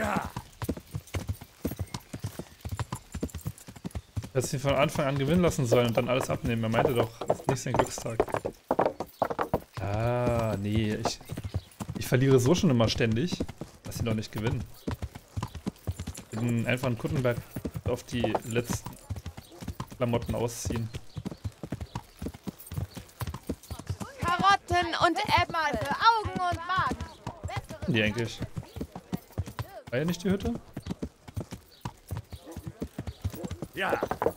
Dass sie von Anfang an gewinnen lassen sollen und dann alles abnehmen. Er meinte doch, das ist nicht sein Glückstag. Ah, nee, ich verliere so schon immer ständig, dass sie noch nicht gewinnen. Ich bin einfach einen Kuttenberg auf die letzten Klamotten ausziehen. Karotten und Äpfel, Augen und Magen. Die eigentlich. War ja nicht die Hütte? Ja.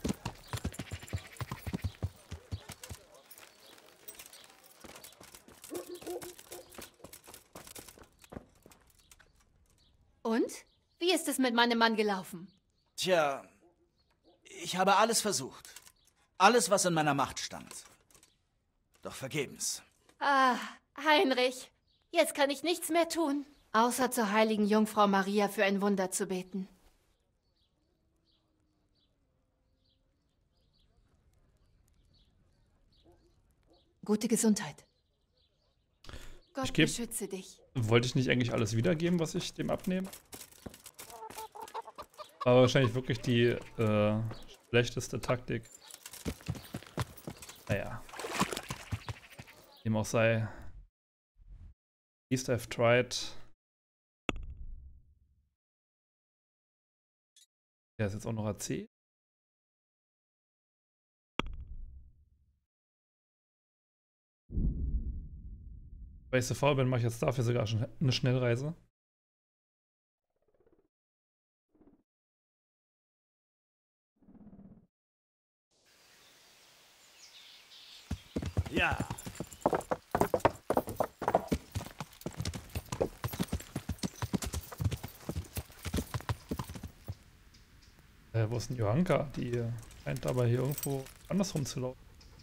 Und? Wie ist es mit meinem Mann gelaufen? Tja, ich habe alles versucht. Alles, was in meiner Macht stand. Doch vergebens. Ah, Heinrich, jetzt kann ich nichts mehr tun, außer zur heiligen Jungfrau Maria für ein Wunder zu beten. Gute Gesundheit. Gott beschütze dich. Wollte ich nicht eigentlich alles wiedergeben, was ich dem abnehme? War wahrscheinlich wirklich die schlechteste Taktik. Naja. Dem auch sei. Least I've tried. Der ist jetzt auch noch AC. Weil ich so faul bin, mache ich jetzt dafür sogar schon eine Schnellreise. Ja. Wo ist denn Johanka? Die scheint aber hier irgendwo anders rumzulaufen.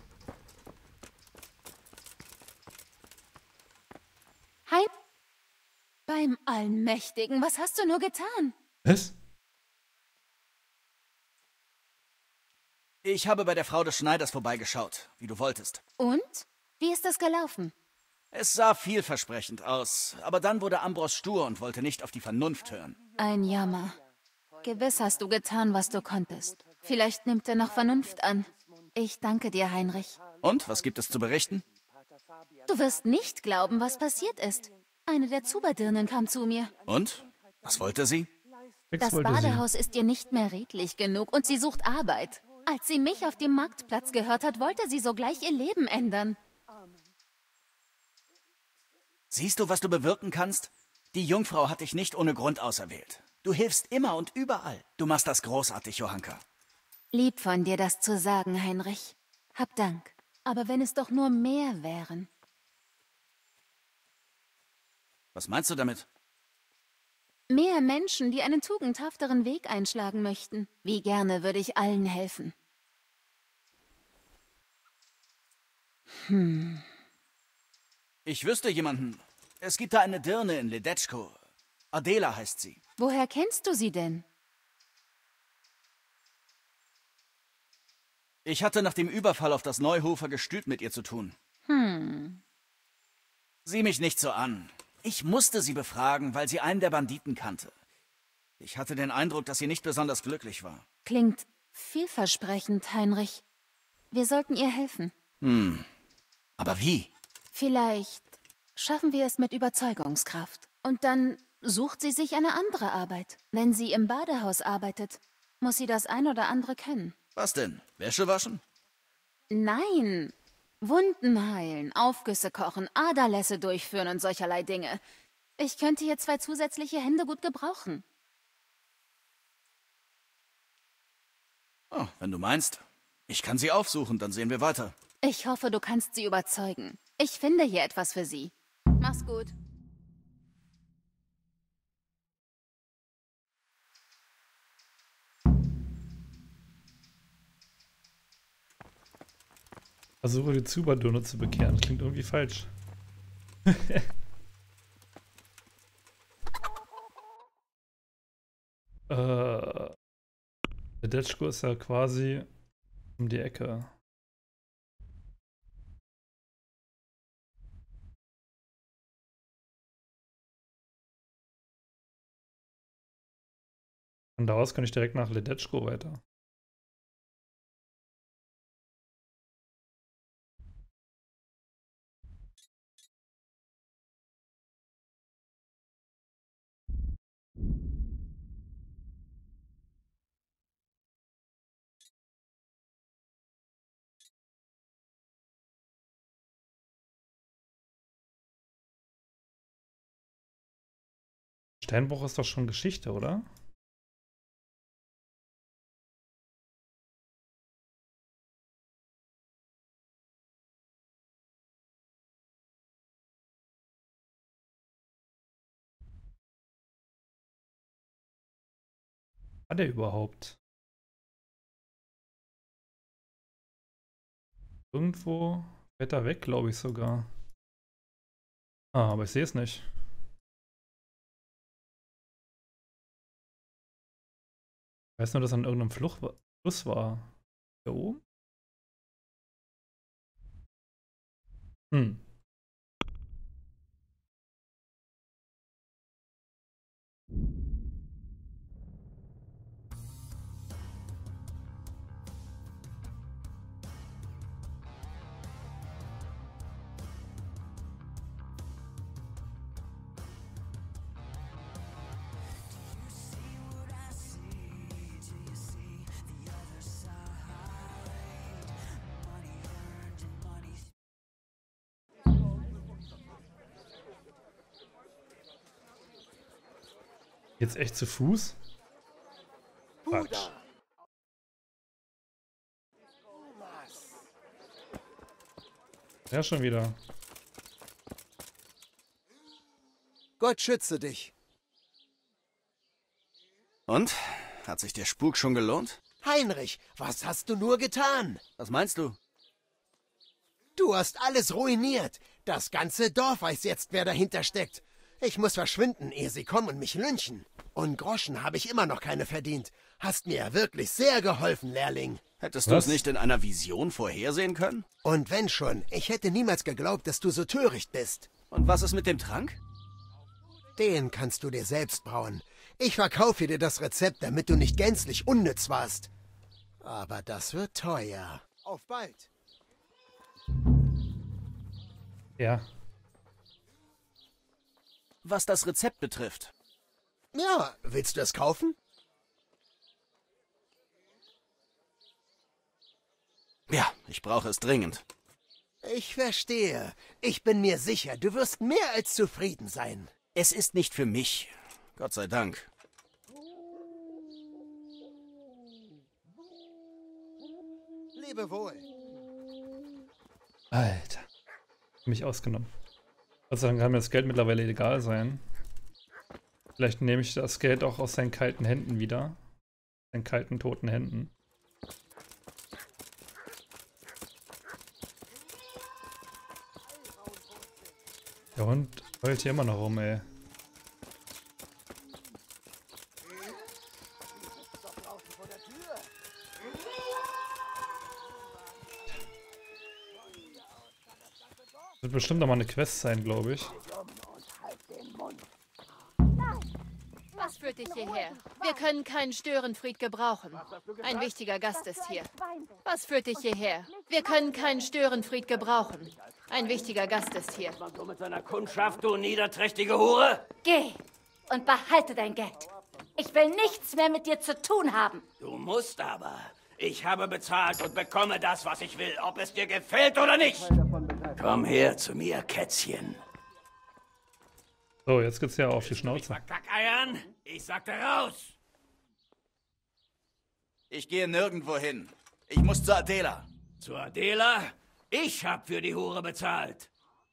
Hein? Beim Allmächtigen, was hast du nur getan? Was? Ich habe bei der Frau des Schneiders vorbeigeschaut, wie du wolltest. Und? Wie ist das gelaufen? Es sah vielversprechend aus, aber dann wurde Ambros stur und wollte nicht auf die Vernunft hören. Ein Jammer. Gewiss hast du getan, was du konntest. Vielleicht nimmt er noch Vernunft an. Ich danke dir, Heinrich. Und, was gibt es zu berichten? Du wirst nicht glauben, was passiert ist. Eine der Zuberdirnen kam zu mir. Und? Was wollte sie? Das Badehaus ist ihr nicht mehr redlich genug und sie sucht Arbeit. Als sie mich auf dem Marktplatz gehört hat, wollte sie sogleich ihr Leben ändern. Siehst du, was du bewirken kannst? Die Jungfrau hat dich nicht ohne Grund auserwählt. Du hilfst immer und überall. Du machst das großartig, Johanka. Lieb von dir, das zu sagen, Heinrich. Hab Dank. Aber wenn es doch nur mehr wären. Was meinst du damit? Mehr Menschen, die einen tugendhafteren Weg einschlagen möchten. Wie gerne würde ich allen helfen. Ich wüsste jemanden. Es gibt da eine Dirne in Ledetschko. Adela heißt sie. Woher kennst du sie denn? Ich hatte nach dem Überfall auf das Neuhofer Gestüt mit ihr zu tun. Sieh mich nicht so an. Ich musste sie befragen, weil sie einen der Banditen kannte. Ich hatte den Eindruck, dass sie nicht besonders glücklich war. Klingt vielversprechend, Heinrich. Wir sollten ihr helfen. Aber wie? Vielleicht schaffen wir es mit Überzeugungskraft. Und dann sucht sie sich eine andere Arbeit. Wenn sie im Badehaus arbeitet, muss sie das ein oder andere können. Was denn? Wäsche waschen? Nein. Wunden heilen, Aufgüsse kochen, Aderlässe durchführen und solcherlei Dinge. Ich könnte hier 2 zusätzliche Hände gut gebrauchen. Oh, wenn du meinst. Ich kann sie aufsuchen, dann sehen wir weiter. Ich hoffe, du kannst sie überzeugen. Ich finde hier etwas für sie. Mach's gut. Versuche die Zuberdirne zu bekehren. Klingt irgendwie falsch. Der Detschko ist ja quasi um die Ecke. Von da aus kann ich direkt nach Ledetschko weiter. Steinbruch ist doch schon Geschichte, oder? War der überhaupt? Irgendwo weiter weg, glaube ich sogar. Ah, aber ich sehe es nicht. Ich weiß nur, dass an irgendeinem Fluss war. Hier oben? Hm. Jetzt echt zu Fuß? Quatsch. Ja, schon wieder. Gott schütze dich. Und? Hat sich der Spuk schon gelohnt? Heinrich, was hast du nur getan? Was meinst du? Du hast alles ruiniert. Das ganze Dorf weiß jetzt, wer dahinter steckt. Ich muss verschwinden, ehe sie kommen und mich lynchen. Und Groschen habe ich immer noch keine verdient. Hast mir wirklich sehr geholfen, Lehrling. Hättest du es nicht in einer Vision vorhersehen können? Und wenn schon, ich hätte niemals geglaubt, dass du so töricht bist. Und was ist mit dem Trank? Den kannst du dir selbst brauen. Ich verkaufe dir das Rezept, damit du nicht gänzlich unnütz warst. Aber das wird teuer. Auf bald. Ja. Was das Rezept betrifft. Ja, willst du es kaufen? Ja, ich brauche es dringend. Ich verstehe. Ich bin mir sicher, du wirst mehr als zufrieden sein. Es ist nicht für mich. Gott sei Dank. Lebe wohl. Alter. Mich ausgenommen. Gott sei Dank kann mir das Geld mittlerweile egal sein. Vielleicht nehme ich das Geld auch aus seinen kalten Händen wieder. Seinen kalten, toten Händen. Der Hund heult hier immer noch rum, ey. Das wird bestimmt auch mal eine Quest sein, glaube ich. Was führt dich hierher? Wir können keinen Störenfried gebrauchen. Ein wichtiger Gast ist hier. Was führt dich hierher? Wir können keinen Störenfried gebrauchen. Ein wichtiger Gast ist hier. Du mit deiner Kundschaft, du niederträchtige Hure! Geh und behalte dein Geld. Ich will nichts mehr mit dir zu tun haben. Du musst aber. Ich habe bezahlt und bekomme das, was ich will, ob es dir gefällt oder nicht. Komm her zu mir, Kätzchen. So, jetzt geht's ja auf die Schnauze. Kackeiern, ich sagte raus. Ich gehe nirgendwo hin. Ich muss zu Adela. Zu Adela? Ich hab für die Hure bezahlt.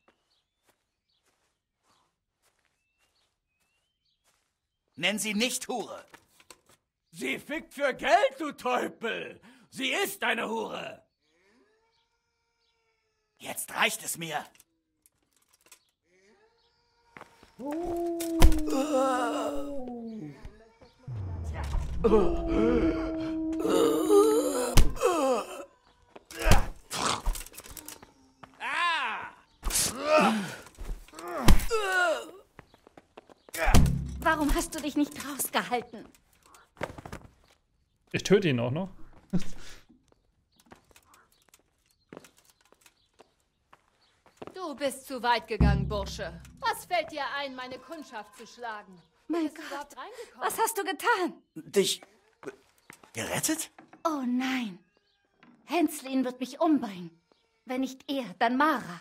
Nenn sie nicht Hure. Sie fickt für Geld, du Teufel. Sie ist eine Hure. Jetzt reicht es mir. Warum hast du dich nicht rausgehalten? töte ihn auch noch. Du bist zu weit gegangen, Bursche. Was fällt dir ein, meine Kundschaft zu schlagen? Mein Bist du Gott, überhaupt reingekommen? was hast du getan? Dich gerettet? Oh nein. Henslin wird mich umbringen. Wenn nicht er, dann Mara.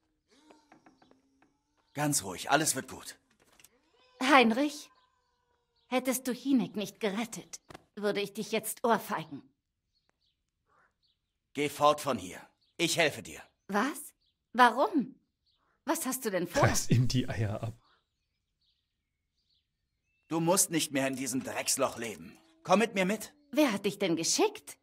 Ganz ruhig, alles wird gut. Heinrich, hättest du Hynek nicht gerettet, würde ich dich jetzt ohrfeigen. Geh fort von hier. Ich helfe dir. Was? Warum? Was hast du denn vor? Reiß ihm die Eier ab. Du musst nicht mehr in diesem Drecksloch leben. Komm mit mir mit. Wer hat dich denn geschickt?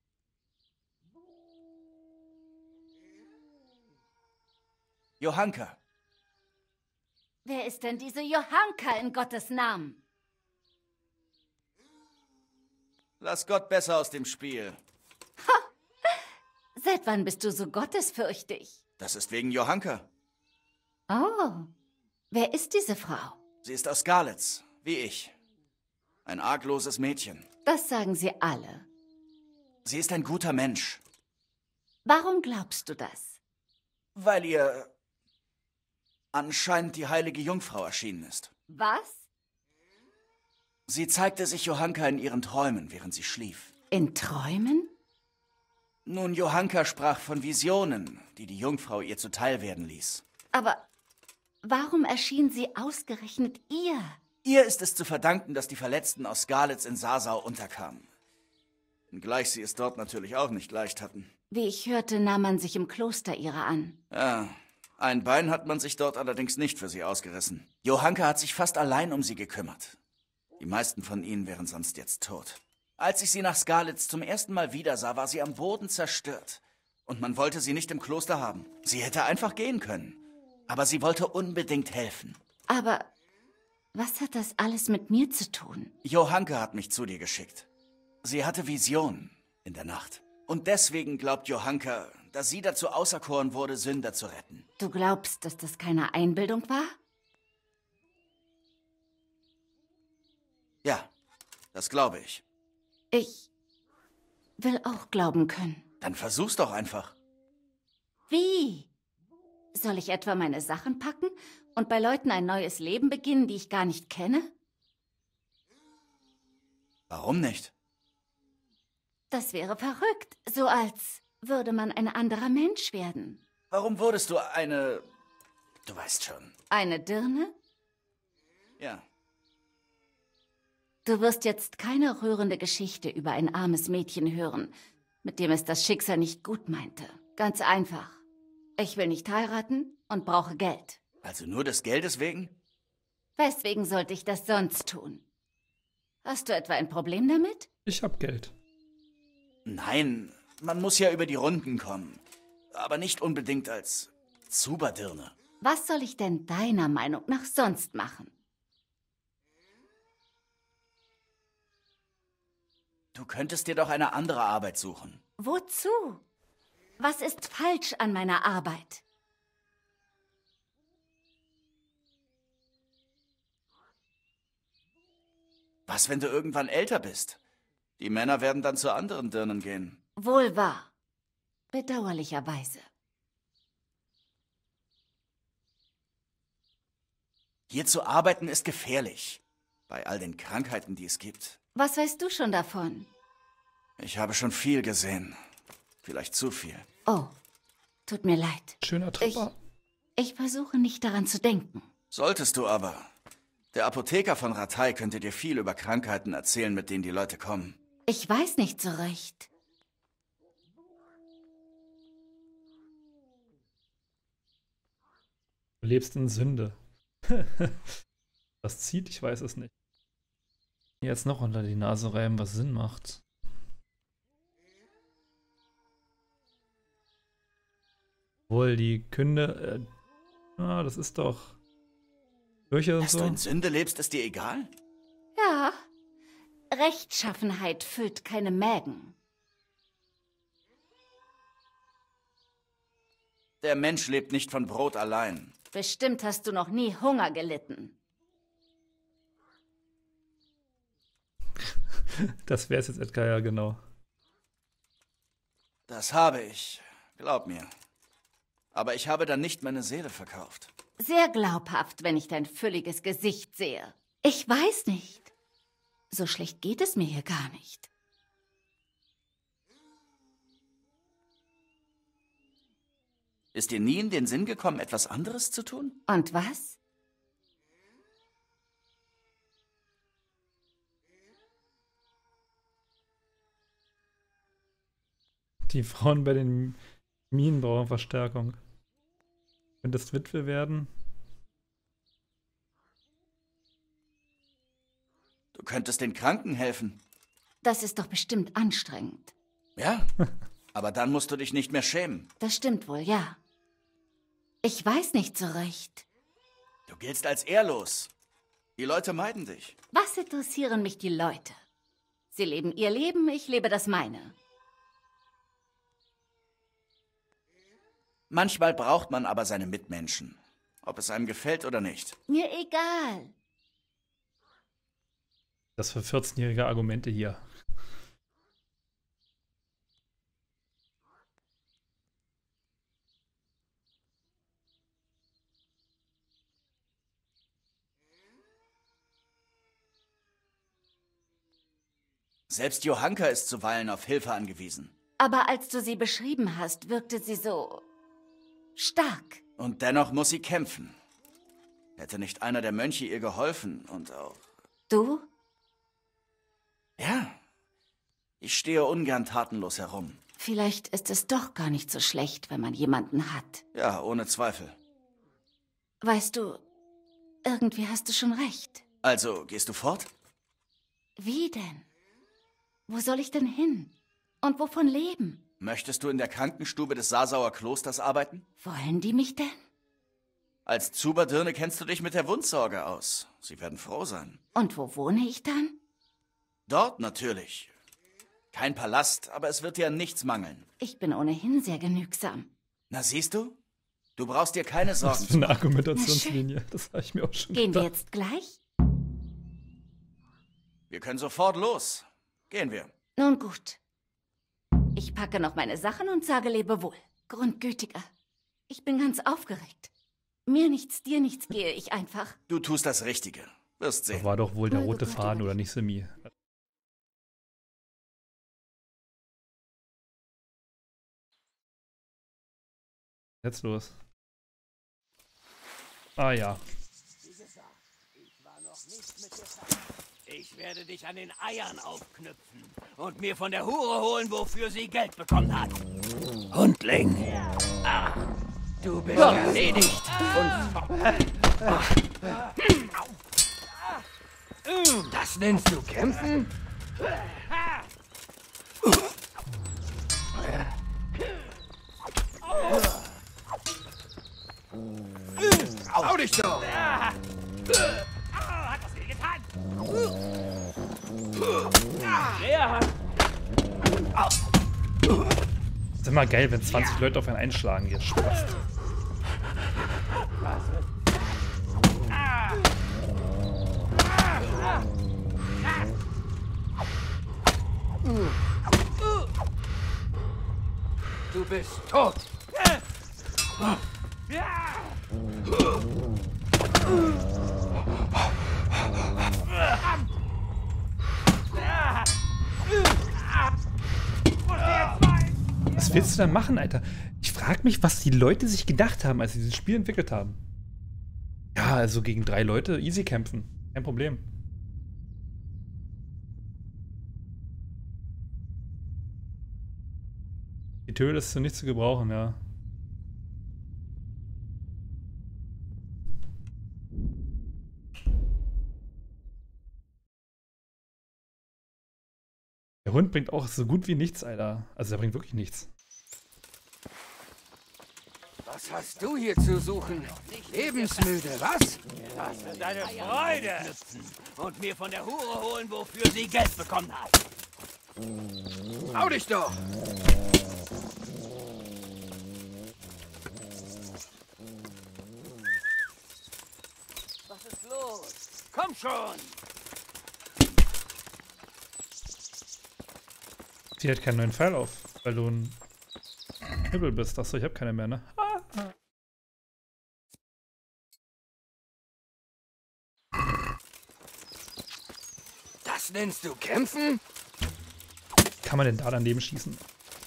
Johanka. Wer ist denn diese Johanka in Gottes Namen? Lass Gott besser aus dem Spiel. Seit wann bist du so gottesfürchtig? Das ist wegen Johanka. Oh, wer ist diese Frau? Sie ist aus Skalitz, wie ich. Ein argloses Mädchen. Das sagen sie alle. Sie ist ein guter Mensch. Warum glaubst du das? Weil ihr anscheinend die heilige Jungfrau erschienen ist. Was? Sie zeigte sich Johanka in ihren Träumen, während sie schlief. In Träumen? Nun, Johanka sprach von Visionen, die die Jungfrau ihr zuteil werden ließ. Aber warum erschien sie ausgerechnet ihr? Ihr ist es zu verdanken, dass die Verletzten aus Skalitz in Sasau unterkamen. Wenngleich sie es dort natürlich auch nicht leicht hatten. Wie ich hörte, nahm man sich im Kloster ihrer an. Ja, ein Bein hat man sich dort allerdings nicht für sie ausgerissen. Johanka hat sich fast allein um sie gekümmert. Die meisten von ihnen wären sonst jetzt tot. Als ich sie nach Skalitz zum ersten Mal wiedersah, war sie am Boden zerstört. Und man wollte sie nicht im Kloster haben. Sie hätte einfach gehen können. Aber sie wollte unbedingt helfen. Aber was hat das alles mit mir zu tun? Johanka hat mich zu dir geschickt. Sie hatte Visionen in der Nacht. Und deswegen glaubt Johanka, dass sie dazu auserkoren wurde, Sünder zu retten. Du glaubst, dass das keine Einbildung war? Ja, das glaube ich. Ich will auch glauben können. Dann versuch's doch einfach. Wie? Soll ich etwa meine Sachen packen und bei Leuten ein neues Leben beginnen, die ich gar nicht kenne? Warum nicht? Das wäre verrückt, so als würde man ein anderer Mensch werden. Warum wurdest du eine... Du weißt schon. Eine Dirne? Ja. Du wirst jetzt keine rührende Geschichte über ein armes Mädchen hören, mit dem es das Schicksal nicht gut meinte. Ganz einfach. Ich will nicht heiraten und brauche Geld. Also nur des Geldes wegen? Weswegen sollte ich das sonst tun? Hast du etwa ein Problem damit? Ich hab Geld. Nein, man muss ja über die Runden kommen. Aber nicht unbedingt als Zuberdirne. Was soll ich denn deiner Meinung nach sonst machen? Du könntest dir doch eine andere Arbeit suchen. Wozu? Was ist falsch an meiner Arbeit? Was, wenn du irgendwann älter bist? Die Männer werden dann zu anderen Dirnen gehen. Wohl wahr. Bedauerlicherweise. Hier zu arbeiten ist gefährlich. Bei all den Krankheiten, die es gibt. Was weißt du schon davon? Ich habe schon viel gesehen. Vielleicht zu viel. Oh, tut mir leid. Schöner Treffer. Ich versuche nicht daran zu denken. Solltest du aber. Der Apotheker von Rattay könnte dir viel über Krankheiten erzählen, mit denen die Leute kommen. Ich weiß nicht so recht. Du lebst in Sünde. Was zieht? Ich weiß es nicht. Jetzt noch unter die Nase reiben, was Sinn macht. Obwohl, die Künde... das ist doch... Kirche und Dass so. du in Sünde lebst, ist dir egal? Ja, Rechtschaffenheit füllt keine Mägen. Der Mensch lebt nicht von Brot allein. Bestimmt hast du noch nie Hunger gelitten. Das wäre es jetzt, Edgar, ja, genau. Das habe ich. Glaub mir. Aber ich habe dann nicht meine Seele verkauft. Sehr glaubhaft, wenn ich dein fülliges Gesicht sehe. Ich weiß nicht. So schlecht geht es mir hier gar nicht. Ist dir nie in den Sinn gekommen, etwas anderes zu tun? Und was? Die Frauen bei den Minen brauchen Verstärkung. Könntest Witwe werden? Du könntest den Kranken helfen. Das ist doch bestimmt anstrengend. Ja, aber dann musst du dich nicht mehr schämen. Das stimmt wohl, ja. Ich weiß nicht so recht. Du giltst als ehrlos. Die Leute meiden dich. Was interessieren mich die Leute? Sie leben ihr Leben, ich lebe das meine. Manchmal braucht man aber seine Mitmenschen. Ob es einem gefällt oder nicht. Mir egal. Das für 14-jährige Argumente hier. Selbst Johanka ist zuweilen auf Hilfe angewiesen. Aber als du sie beschrieben hast, wirkte sie so stark. Und dennoch muss sie kämpfen. Hätte nicht einer der Mönche ihr geholfen und auch... Du? Ja, ich stehe ungern tatenlos herum. Vielleicht ist es doch gar nicht so schlecht, wenn man jemanden hat. Ja, ohne Zweifel. Weißt du, irgendwie hast du schon recht. Also, gehst du fort? Wie denn? Wo soll ich denn hin? Und wovon leben? Möchtest du in der Krankenstube des Sasauer Klosters arbeiten? Wollen die mich denn? Als Zuberdirne kennst du dich mit der Wundsorge aus. Sie werden froh sein. Und wo wohne ich dann? Dort natürlich. Kein Palast, aber es wird dir an nichts mangeln. Ich bin ohnehin sehr genügsam. Na, siehst du? Du brauchst dir keine Sorgen Was für eine Argumentationslinie. Das habe ich mir auch schon Gehen wir gedacht. jetzt gleich? Wir können sofort los. Gehen wir. Nun gut. Ich packe noch meine Sachen und sage Lebewohl. Grundgütiger. Ich bin ganz aufgeregt. Mir nichts, dir nichts, gehe ich einfach. Du tust das Richtige. Wirst sehen. War doch wohl der Möge rote Gott Faden, euch. oder nicht, Simi? Jetzt los. Ah ja. Ich werde dich an den Eiern aufknüpfen und mir von der Hure holen, wofür sie Geld bekommen hat. Hundling. Ach, du bist erledigt. Das nennst du kämpfen? Hau dich doch! Hat das weh getan? Der hat... Ist immer geil, wenn 20 Leute auf einen einschlagen. Jetzt Spaß. Du bist tot! Was willst du denn machen, Alter? Ich frage mich, was die Leute sich gedacht haben, als sie dieses Spiel entwickelt haben. Ja, also gegen 3 Leute easy kämpfen. Kein Problem. Die Töle ist zu nichts zu gebrauchen, ja. Der Hund bringt auch so gut wie nichts, Alter. Also der bringt wirklich nichts. Was hast du hier zu suchen? Lebensmüde, was? Das ist deine Freude. Und mir von der Hure holen, wofür sie Geld bekommen hat. Hau dich doch! Was ist los? Komm schon! Zieh halt keinen neuen Pfeil auf, weil du ein Knibbel bist. Achso, ich habe keine mehr, ne? Das nennst du kämpfen? Kann man denn da daneben schießen?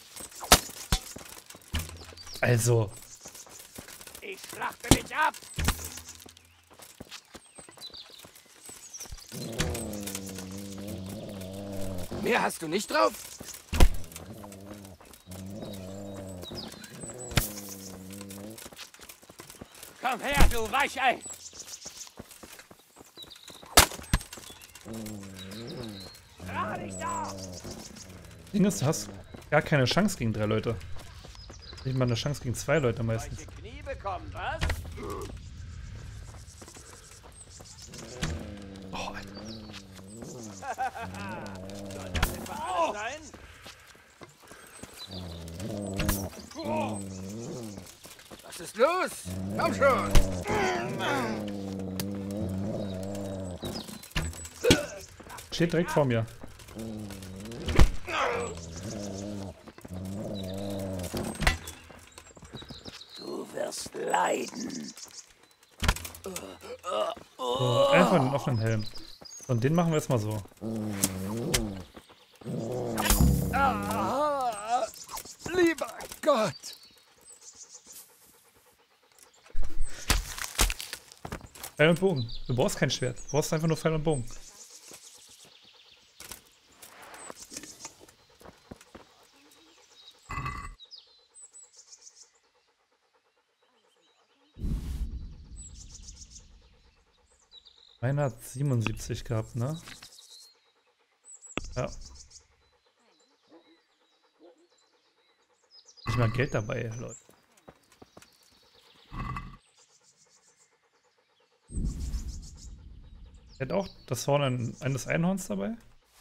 Also. Ich schlachte dich ab! Mehr hast du nicht drauf? Komm her, du Weichei! Ding ist, du hast gar keine Chance gegen 3 Leute. Nicht mal eine Chance gegen 2 Leute meistens. Solche Knie bekommen, was? Oh, Alter. Soll das etwa alles sein? Was ist los? Komm schon! Steht direkt vor mir. Du wirst leiden. So, einfach den offenen Helm. Und den machen wir jetzt mal so. Lieber Gott! Pfeil und Bogen. Du brauchst kein Schwert. Du brauchst einfach nur Pfeil und Bogen. Meiner hat 77 gehabt, ne? Ja. Nicht mal Geld dabei, Leute. Er hat auch das Horn eines Einhorns dabei?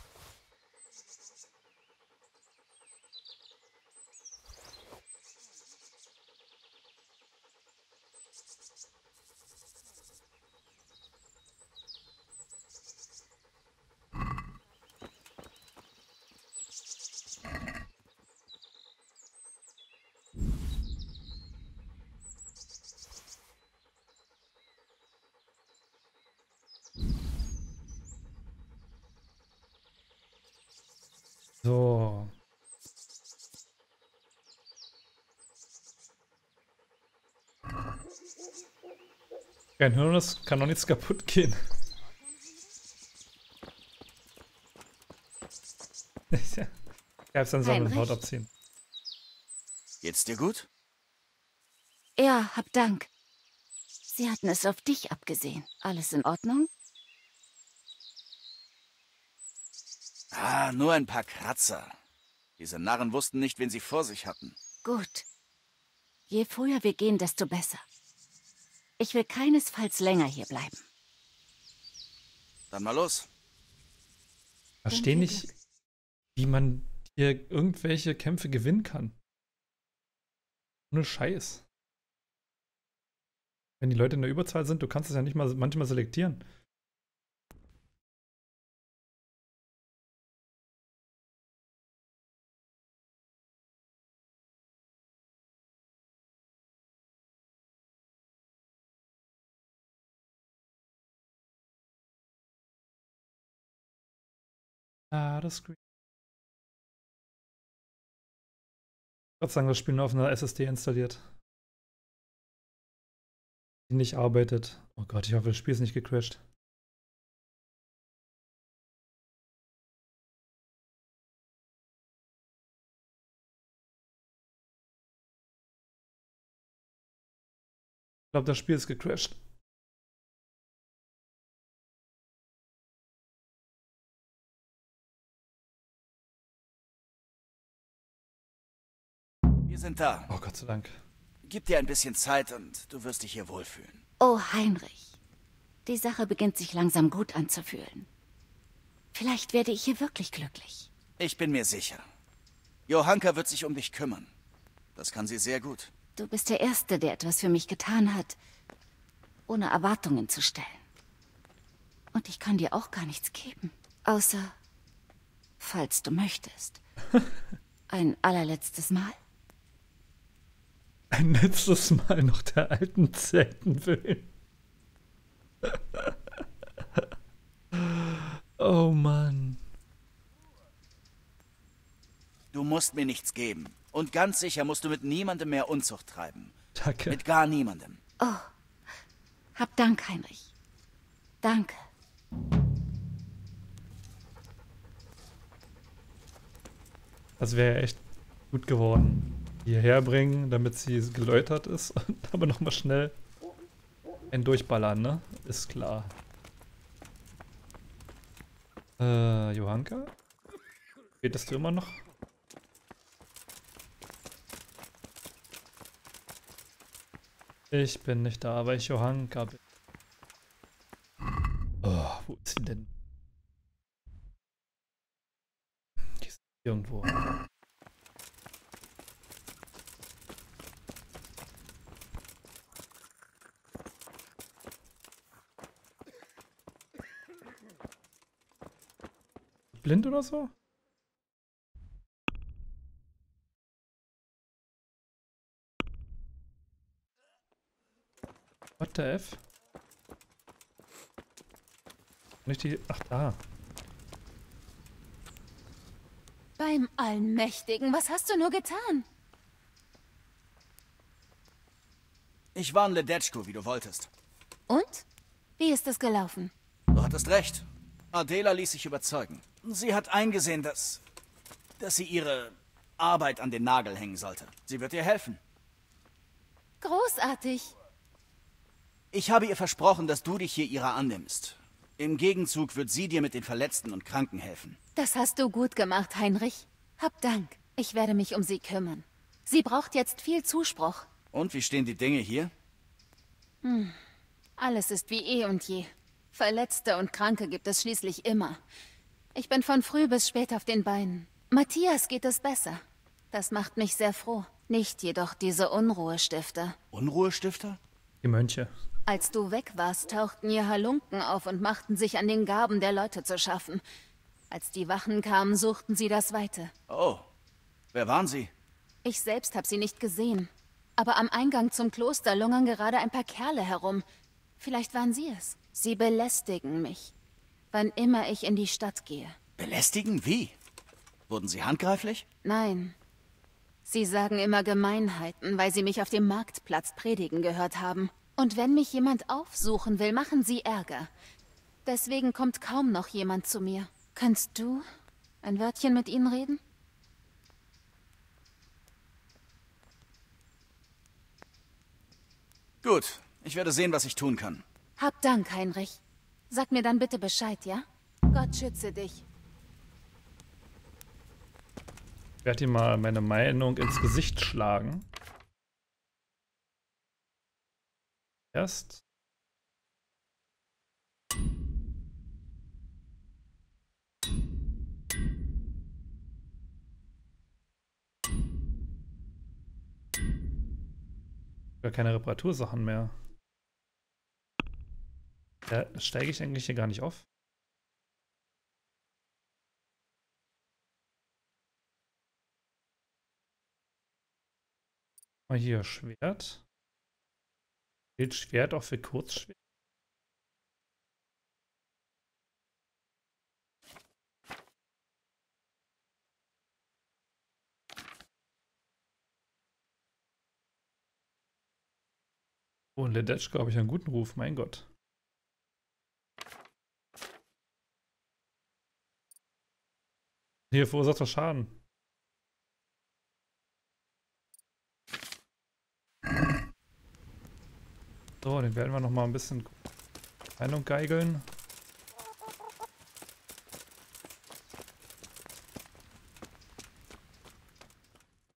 So. Kein Hirn, das kann doch nichts kaputt gehen. Ja, Gab's dann sammeln, Haut abziehen. Geht's dir gut? Ja, hab Dank. Sie hatten es auf dich abgesehen. Alles in Ordnung? Ah, nur ein paar Kratzer. Diese Narren wussten nicht, wen sie vor sich hatten. Gut. Je früher wir gehen, desto besser. Ich will keinesfalls länger hier bleiben. Dann mal los. Verstehe nicht, wie man hier irgendwelche Kämpfe gewinnen kann. Ohne Scheiß. Wenn die Leute in der Überzahl sind, du kannst es ja nicht mal manchmal selektieren. Ah, das Screen. Gott sei Dank, das Spiel nur auf einer SSD installiert. Die nicht arbeitet. Oh Gott, ich hoffe, das Spiel ist nicht gecrashed. Ich glaube, das Spiel ist gecrashed. Wir sind da. Oh Gott sei Dank. Gib dir ein bisschen Zeit und du wirst dich hier wohlfühlen. Oh, Heinrich. Die Sache beginnt sich langsam gut anzufühlen. Vielleicht werde ich hier wirklich glücklich. Ich bin mir sicher. Johanka wird sich um dich kümmern. Das kann sie sehr gut. Du bist der Erste, der etwas für mich getan hat, ohne Erwartungen zu stellen. Und ich kann dir auch gar nichts geben. Außer, falls du möchtest, Ein allerletztes Mal? Ein letztes Mal noch der alten Zeiten willen. Oh Mann. Du musst mir nichts geben. Und ganz sicher musst du mit niemandem mehr Unzucht treiben. Danke. Mit gar niemandem. Oh, hab Dank, Heinrich. Danke. Das wäre echt gut geworden. Hierher bringen, damit sie geläutert ist. Und aber nochmal schnell einen durchballern, ne? Ist klar. Johanka? Betest du immer noch? Ich bin nicht da, weil ich Johanka bin. Oh, wo ist sie denn? Die ist irgendwo. Blind oder so? What the F? Nicht die... Ach, da. Beim Allmächtigen, was hast du nur getan? Ich war in Ledetschko, wie du wolltest. Und? Wie ist es gelaufen? Du hattest recht. Adela ließ sich überzeugen. Sie hat eingesehen, dass sie ihre Arbeit an den Nagel hängen sollte. Sie wird dir helfen. Großartig. Ich habe ihr versprochen, dass du dich hier ihrer annimmst. Im Gegenzug wird sie dir mit den Verletzten und Kranken helfen. Das hast du gut gemacht, Heinrich. Hab Dank. Ich werde mich um sie kümmern. Sie braucht jetzt viel Zuspruch. Und wie stehen die Dinge hier? Alles ist wie eh und je. Verletzte und Kranke gibt es schließlich immer. Ich bin von früh bis spät auf den Beinen. Matthias geht es besser. Das macht mich sehr froh. Nicht jedoch diese Unruhestifter. Unruhestifter? Die Mönche. Als du weg warst, tauchten ihr Halunken auf und machten sich an den Gaben der Leute zu schaffen. Als die Wachen kamen, suchten sie das Weite. Oh, wer waren sie? Ich selbst habe sie nicht gesehen. Aber am Eingang zum Kloster lungern gerade ein paar Kerle herum. Vielleicht waren sie es. Sie belästigen mich, wann immer ich in die Stadt gehe. Belästigen? Wie? Wurden sie handgreiflich? Nein. Sie sagen immer Gemeinheiten, weil sie mich auf dem Marktplatz predigen gehört haben. Und wenn mich jemand aufsuchen will, machen sie Ärger. Deswegen kommt kaum noch jemand zu mir. Kannst du ein Wörtchen mit ihnen reden? Gut, ich werde sehen, was ich tun kann. Hab Dank, Heinrich. Sag mir dann bitte Bescheid, ja? Gott schütze dich. Ich werde ihm mal meine Meinung ins Gesicht schlagen. Erst. Gar keine Reparatursachen mehr. Da steige ich eigentlich hier gar nicht auf. Mal hier Schwert. Gilt Schwert auch für Kurzschwert? Oh, in Ledetschko habe ich einen guten Ruf, mein Gott. Hier verursacht das Schaden. So, den werden wir noch mal ein bisschen Meinung geigeln.